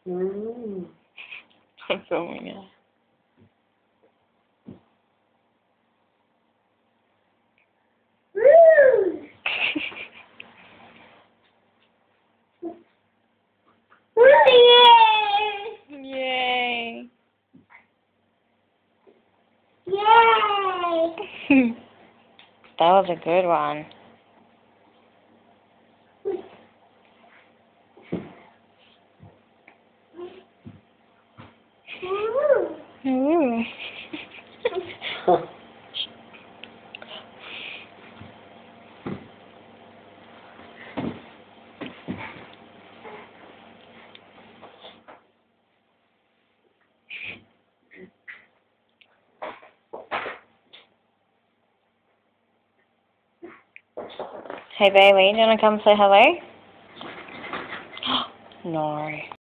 Mm. I'm filming it. Woo! Yay! Yay! That was a good one. Ooh. Hey Bailey, do you want to come say hello? No.